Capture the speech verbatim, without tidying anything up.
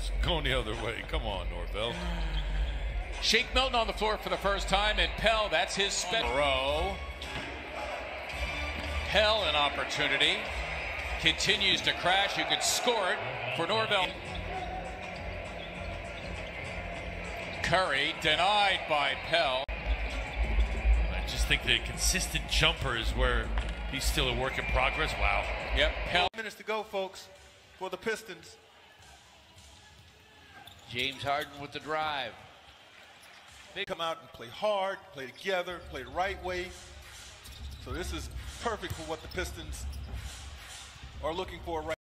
It's going the other way. Come on, Norvel. Shake Milton on the floor for the first time, and Pelle, that's his special row. Pelle, an opportunity. Continues to crash. You could score it for Norvel. Curry denied by Pelle. I just think the consistent jumper is where he's still a work in progress. Wow. Yep, Pelle. Minutes to go, folks, for the Pistons. James Harden with the drive. They come out and play hard, play together, play the right way. So this is perfect for what the Pistons are looking for right now.